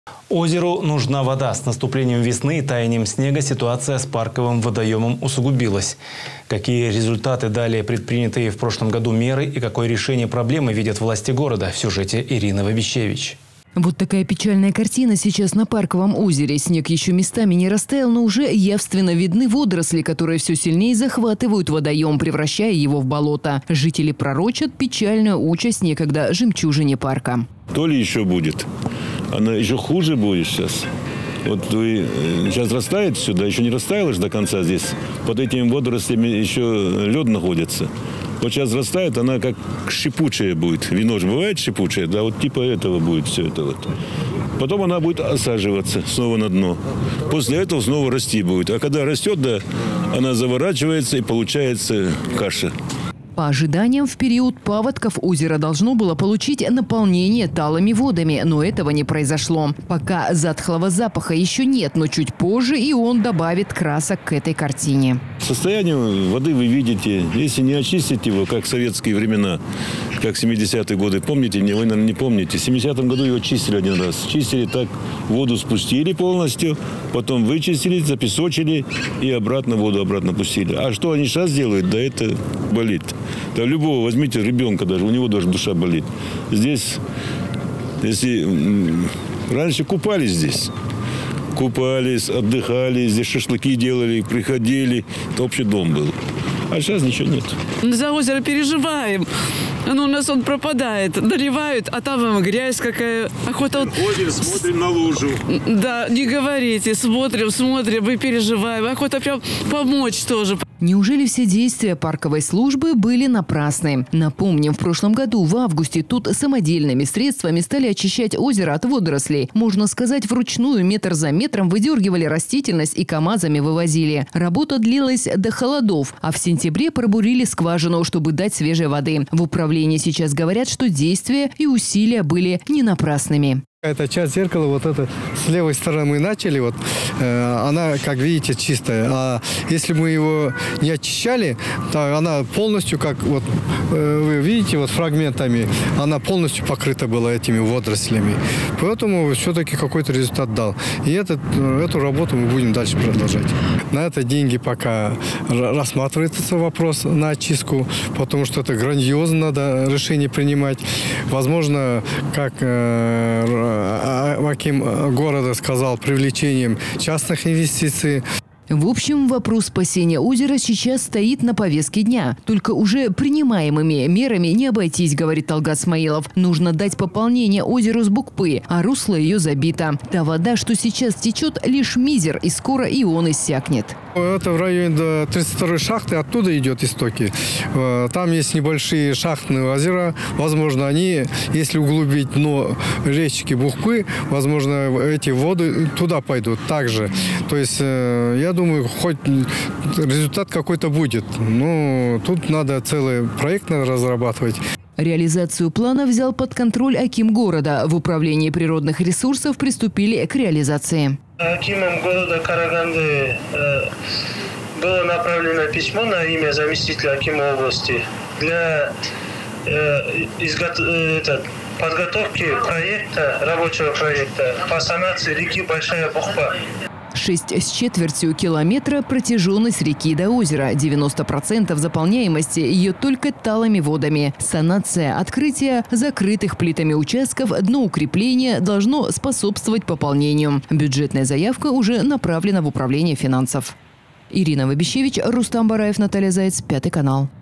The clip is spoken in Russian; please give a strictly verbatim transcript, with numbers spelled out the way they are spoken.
Озеру нужна вода. С наступлением весны и таянием снега ситуация с парковым водоемом усугубилась. Какие результаты дали предпринятые в прошлом году меры и какое решение проблемы видят власти города? В сюжете Ирины Вабищевич. Вот такая печальная картина сейчас на Парковом озере. Снег еще местами не растаял, но уже явственно видны водоросли, которые все сильнее захватывают водоем, превращая его в болото. Жители пророчат печальную участь некогда жемчужине парка. То ли еще будет. Она еще хуже будет сейчас. Вот вы сейчас растает сюда, еще не растаяло же до конца здесь. Под этими водорослями еще лед находится. Вот сейчас растает, она как шипучая будет. Вино же бывает шипучее, да, вот типа этого будет все это вот. Потом она будет осаживаться снова на дно. После этого снова расти будет. А когда растет, да, она заворачивается и получается каша. По ожиданиям, в период паводков озеро должно было получить наполнение талыми водами, но этого не произошло. Пока затхлого запаха еще нет, но чуть позже и он добавит красок к этой картине. Состояние воды вы видите. Если не очистить его, как в советские времена, как в семидесятые годы, помните, вы, наверное, не помните, в семидесятом году его чистили один раз. Чистили так, воду спустили полностью, потом вычистили, запесочили и обратно воду обратно пустили. А что они сейчас делают? Да это болит. Да любого, возьмите ребенка даже, у него даже душа болит. Здесь, если раньше купались здесь, купались, отдыхали, здесь шашлыки делали, приходили, это общий дом был. А сейчас ничего нет. За озеро переживаем. Оно у нас он пропадает, наливают, а там грязь какая. Охота. Ходим, смотрим на лужу. Да, не говорите, смотрим, смотрим, мы переживаем. Охота прям помочь тоже. Неужели все действия парковой службы были напрасны? Напомним, в прошлом году в августе тут самодельными средствами стали очищать озеро от водорослей. Можно сказать, вручную метр за метром выдергивали растительность и КАМАЗами вывозили. Работа длилась до холодов, а в сентябре пробурили скважину, чтобы дать свежей воды. В управлении сейчас говорят, что действия и усилия были не напрасными. Эта часть зеркала, вот это с левой стороны мы начали, вот э, она, как видите, чистая. А если мы его не очищали, то она полностью, как вот э, вы видите, вот фрагментами, она полностью покрыта была этими водорослями. Поэтому все-таки какой-то результат дал. И этот, эту работу мы будем дальше продолжать. На это деньги пока рассматривается вопрос на очистку, потому что это грандиозно, надо решение принимать. Возможно, как э, Аким города сказал, привлечением частных инвестиций. В общем, вопрос спасения озера сейчас стоит на повестке дня. Только уже принимаемыми мерами не обойтись, говорит Талгат Смаилов. Нужно дать пополнение озеру с Букпы, а русло ее забито. Та вода, что сейчас течет, лишь мизер, и скоро и он иссякнет. Это в районе до тридцать второй шахты, оттуда идет истоки. Там есть небольшие шахтные озера. Возможно, они, если углубить дно речки Букпы, возможно, эти воды туда пойдут также. То есть, я думаю, хоть результат какой-то будет. Но тут надо целый проект надо разрабатывать. Реализацию плана взял под контроль аким города. В управлении природных ресурсов приступили к реализации. Акимом города Караганды э, было направлено письмо на имя заместителя акима области для э, изго... э, подготовки проекта, рабочего проекта по санации реки Большая Бухпа. Шесть с четвертью километра протяженность реки до озера. девяносто процентов заполняемости ее только талыми водами. Санация, открытие закрытых плитами участков, дноукрепления должно способствовать пополнению. Бюджетная заявка уже направлена в управление финансов. Ирина Вабищевич, Рустам Бараев, Наталья Заяц, Пятый канал.